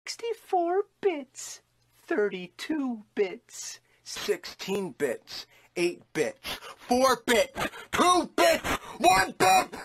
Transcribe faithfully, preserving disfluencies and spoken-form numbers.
sixty-four bits, thirty-two bits, sixteen bits, eight bits, four bits, two bits, one bit!